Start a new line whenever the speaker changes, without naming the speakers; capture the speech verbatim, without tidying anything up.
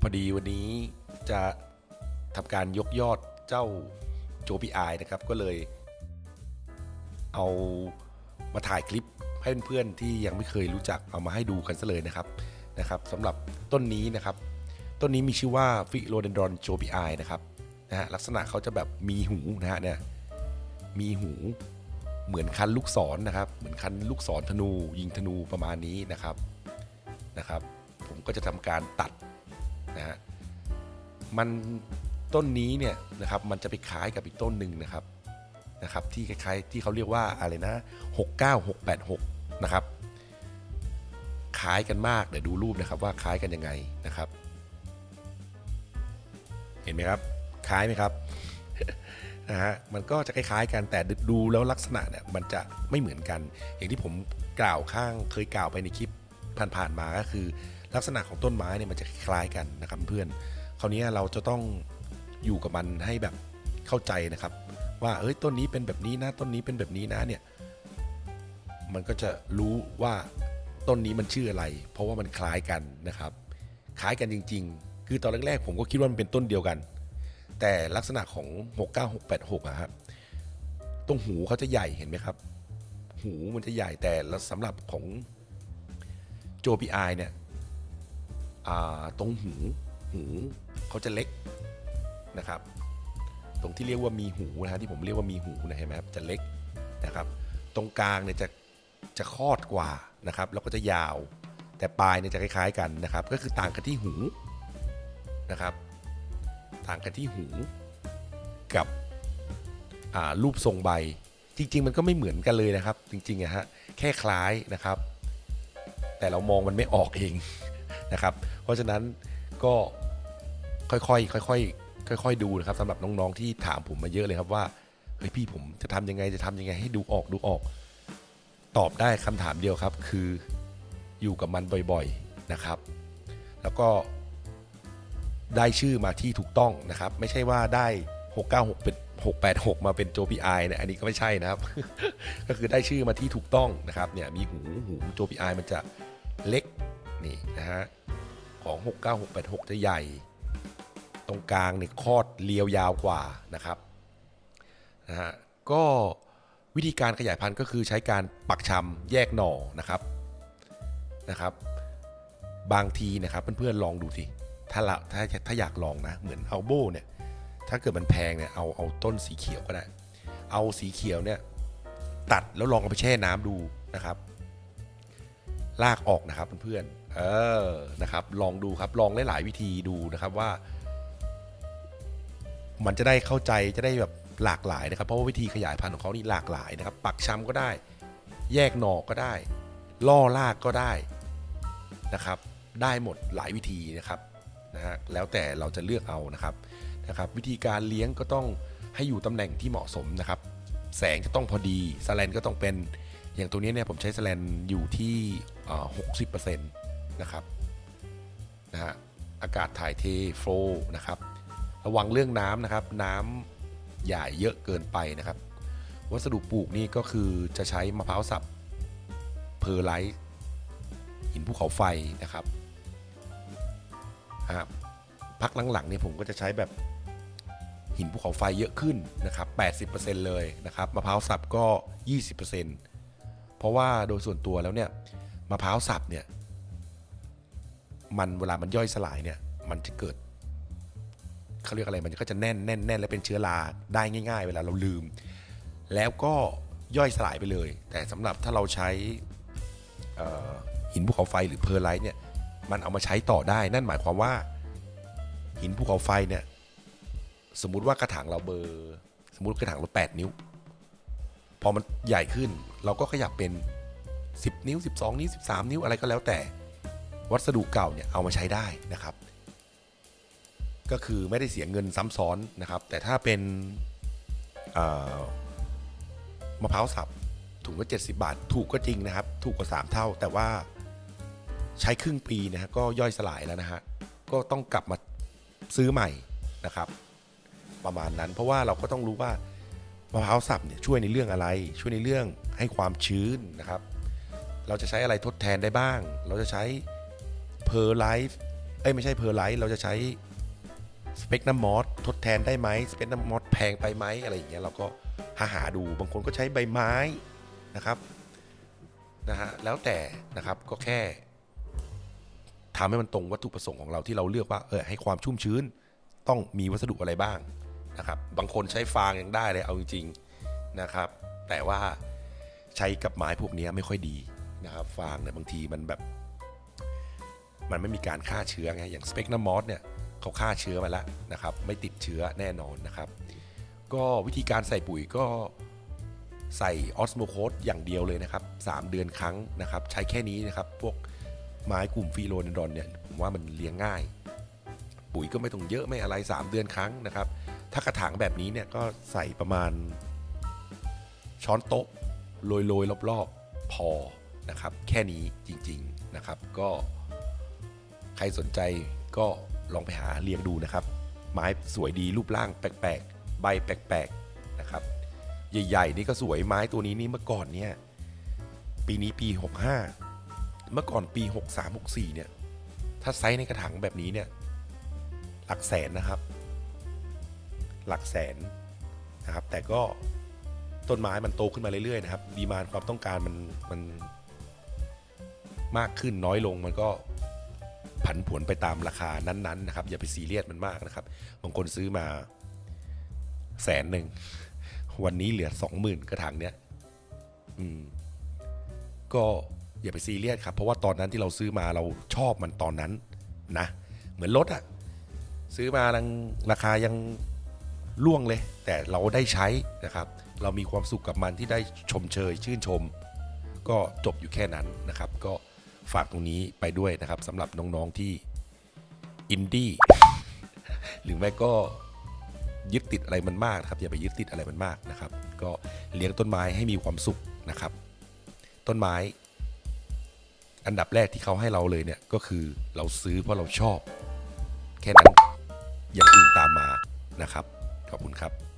อดีวันนี้จะทำการยกยอดเจ้าโจ พี ไอ นะครับก็เลยเอามาถ่ายคลิปให้เพื่อนๆที่ยังไม่เคยรู้จักเอามาให้ดูกันซะเลยนะครับนะครับสำหรับต้นนี้นะครับต้นนี้มีชื่อว่าฟิโลเดนดรอนโจ พี ไอ นะครับนะฮะลักษณะเขาจะแบบมีหูนะฮะเนี่ยมีหูเหมือนคันลูกศร นะครับเหมือนคันลูกศรธนูยิงธนูประมาณนี้นะครับนะครับผมก็จะทำการตัดนะฮะมันต้นนี้เนี่ยนะครับมันจะไปคล้ายกับอีกต้นหนึ่งนะครับนะครับที่คล้ายๆที่เขาเรียกว่าอะไรนะหกเก้า หกแปดหกนะครับคล้ายกันมากเดี๋ยวดูรูปนะครับว่าคล้ายกันยังไงนะครับเห็นไหมครับคล้ายไหมครับ นะฮะมันก็จะคล้ายๆกันแต่ดูแล้วลักษณะเนี่ยมันจะไม่เหมือนกันอย่างที่ผมกล่าวข้างเคยกล่าวไปในคลิปผ่านๆมาก็คือลักษณะของต้นไม้เนี่ยมันจะคล้ายกันนะครับเพื่อนคราวนี้เราจะต้องอยู่กับมันให้แบบเข้าใจนะครับว่าเอ้ยต้นนี้เป็นแบบนี้นะต้นนี้เป็นแบบนี้นะเนี่ยมันก็จะรู้ว่าต้นนี้มันชื่ออะไรเพราะว่ามันคล้ายกันนะครับคล้ายกันจริงๆคือตอนแรกๆผมก็คิดว่ามันเป็นต้นเดียวกันแต่ลักษณะของหกเก้า หกแปดหกอะครับตรงหูเขาจะใหญ่เห็นไหมครับหูมันจะใหญ่แต่สำหรับของโจ พี ไอ เนี่ยตรงหูหูเขาจะเล็กนะครับตรงที่เรียกว่ามีหูนะฮะที่ผมเรียกว่ามีหูนะเห็นไหมครับจะเล็กนะครับตรงกลางเนี่ยจะจะคอดกว่านะครับแล้วก็จะยาวแต่ปลายเนี่ยจะคล้ายๆกันนะครับก็คือต่างกันที่หูนะครับต่างกันที่หูกับรูปทรงใบจริงๆมันก็ไม่เหมือนกันเลยนะครับจริงๆอะฮะแค่คล้ายนะครับแต่เรามองมันไม่ออกเองนะครับเพราะฉะนั้นก็ค่อยๆค่อยๆค่อยๆดูนะครับสำหรับน้องๆที่ถามผมมาเยอะเลยครับว่าเฮ้ยพี่ผมจะทำยังไงจะทำยังไงให้ดูออกดูออกตอบได้คำถามเดียวครับคืออยู่กับมันบ่อยๆนะครับแล้วก็ได้ชื่อมาที่ถูกต้องนะครับไม่ใช่ว่าได้หกเก้า หกเป็นหกแปดหกมาเป็นโจ พี ไอ เนี่ยอันนี้ก็ไม่ใช่นะครับ ก็คือได้ชื่อมาที่ถูกต้องนะครับเนี่ยมีหูหูโจ พี ไอ มันจะเล็กนี่นะฮะของหกเก้า หกแปดหกจะใหญ่ตรงกลางเนี่ยคอดเรียวยาวกว่านะครับนะฮะก็วิธีการขยายพันธุ์ก็คือใช้การปักชำแยกหน่อนะครับนะครับบางทีนะครับเพื่อนๆลองดูสิถ้าละถ้าถ้าอยากลองนะเหมือนอัลโบเนี่ยถ้าเกิดมันแพงเนี่ยเอาเอาต้นสีเขียวก็ได้เอาสีเขียวเนี่ยตัดแล้วลองเอาไปแช่น้ำดูนะครับลากออกนะครับเพื่อนๆเออนะครับลองดูครับลองหลายๆวิธีดูนะครับว่ามันจะได้เข้าใจจะได้แบบหลากหลายนะครับเพราะว่าวิธีขยายพันธุ์ของเขานี่หลากหลายนะครับปักชำก็ได้แยกหน่อก็ได้ล่อรากก็ได้นะครับได้หมดหลายวิธีนะครับนะฮะแล้วแต่เราจะเลือกเอานะครับนะครับวิธีการเลี้ยงก็ต้องให้อยู่ตำแหน่งที่เหมาะสมนะครับแสงจะต้องพอดีสแลนก็ต้องเป็นอย่างตัวนี้เนี่ยผมใช้สแลนอยู่ที่หกสิบเปอร์เซ็นต์นะครับนะฮะอากาศถ่ายเทโฟลว์นะครับระวังเรื่องน้ำนะครับน้ำใหญ่เยอะเกินไปนะครับวัสดุปลูกนี่ก็คือจะใช้มะพร้าวสับเพอร์ไลท์หินภูเขาไฟนะครับพักหลังๆเนี่ยผมก็จะใช้แบบหินภูเขาไฟเยอะขึ้นนะครับ แปดสิบเปอร์เซ็นต์ เลยนะครับมะพร้าวสับก็ ยี่สิบเปอร์เซ็นต์ เพราะว่าโดยส่วนตัวแล้วเนี่ยมะพร้าวสับเนี่ยมันเวลามันย่อยสลายเนี่ยมันจะเกิดเขาเรียกอะไรมันก็จะแน่นแน่นแน่นและเป็นเชื้อราได้ง่ายๆเวลาเราลืมแล้วก็ย่อยสลายไปเลยแต่สำหรับถ้าเราใช้หินภูเขาไฟหรือเพอร์ไลท์เนี่ยมันเอามาใช้ต่อได้นั่นหมายความว่าหินภูเขาไฟเนี่ยสมมุติว่ากระถางเราเบอร์สมมุติกระถางเราแปดนิ้วพอมันใหญ่ขึ้นเราก็ขยับเป็นสิบนิ้วสิบสองนิ้วสิบสามนิ้วอะไรก็แล้วแต่วัสดุเก่าเนี่ยเอามาใช้ได้นะครับก็คือไม่ได้เสียเงินซ้ำซ้อนนะครับแต่ถ้าเป็นมะพร้าวสับถุงก็เจ็ดสิบบาทถูกก็จริงนะครับถูกกว่าสามเท่าแต่ว่าใช้ครึ่งปีนะฮะก็ย่อยสลายแล้วนะฮะก็ต้องกลับมาซื้อใหม่นะครับประมาณนั้นเพราะว่าเราก็ต้องรู้ว่ามะพร้าวสับเนี่ยช่วยในเรื่องอะไรช่วยในเรื่องให้ความชื้นนะครับเราจะใช้อะไรทดแทนได้บ้างเราจะใช้เพอร์ไลท์เอ้ยไม่ใช่เพอร์ไลท์เราจะใช้สเปกนัมมอสทดแทนได้ไหมสเปกนัมมอสแพงไปไหมอะไรอย่างเงี้ยเราก็หาหาดูบางคนก็ใช้ใบไม้นะครับนะฮะแล้วแต่นะครับก็แค่ทำให้มันตรงวัตถุประสงค์ของเราที่เราเลือกว่าเออให้ความชุ่มชื้นต้องมีวัสดุอะไรบ้างนะครับบางคนใช้ฟางยังได้เลยเอาจริงๆนะครับแต่ว่าใช้กับไม้พวกนี้ไม่ค่อยดีนะครับฟางเนี่ยบางทีมันแบบมันไม่มีการฆ่าเชื้อไงอย่างสเปกนัมมอสเนี่ยเขาฆ่าเชื้อมาแล้วนะครับไม่ติดเชื้อแน่นอนนะครับก็วิธีการใส่ปุ๋ยก็ใส่ออสโมโคสอย่างเดียวเลยนะครับสามเดือนครั้งนะครับใช้แค่นี้นะครับพวกไม้กลุ่มฟิโลเดนดรอนเนี่ยผมว่ามันเลี้ยงง่ายปุ๋ยก็ไม่ต้องเยอะไม่อะไรสามเดือนครั้งนะครับถ้ากระถางแบบนี้เนี่ยก็ใส่ประมาณช้อนโต๊ะโรยๆรอบๆพอนะครับแค่นี้จริงๆนะครับก็ใครสนใจก็ลองไปหาเลี้ยงดูนะครับไม้สวยดีรูปร่างแปลกๆใบแปลกๆนะครับใหญ่ๆนี่ก็สวยไม้ตัวนี้นี่เมื่อก่อนเนี่ยปีนี้ปีหกสิบห้าเมื่อก่อนปีหกสิบสาม หกสิบสี่เนี่ยถ้าไซส์ในกระถางแบบนี้เนี่ยหลักแสนนะครับหลักแสนนะครับแต่ก็ต้นไม้มันโตขึ้นมาเรื่อยๆนะครับดีมานด์ความต้องการมันมันมากขึ้นน้อยลงมันก็ผันผวนไปตามราคานั้นๆนะครับอย่าไปซีเรียสมันมากนะครับบางคนซื้อมาแสนหนึ่งวันนี้เหลือสองหมื่นกระถางเนี้ยอืมก็อย่าไปซีเรียสครับเพราะว่าตอนนั้นที่เราซื้อมาเราชอบมันตอนนั้นนะเหมือนรถอะซื้อมาราคายังล่วงเลยแต่เราได้ใช้นะครับเรามีความสุขกับมันที่ได้ชมเชยชื่นชมก็จบอยู่แค่นั้นนะครับก็ฝากตรงนี้ไปด้วยนะครับสำหรับน้องๆที่อินดี้หรือไม่ก็ยึดติดอะไรมันมากนะครับอย่าไปยึดติดอะไรมันมากนะครับก็เลี้ยงต้นไม้ให้มีความสุขนะครับต้นไม้อันดับแรกที่เขาให้เราเลยเนี่ยก็คือเราซื้อเพราะเราชอบแค่นั้นอย่างอื่นตามมานะครับขอบคุณครับ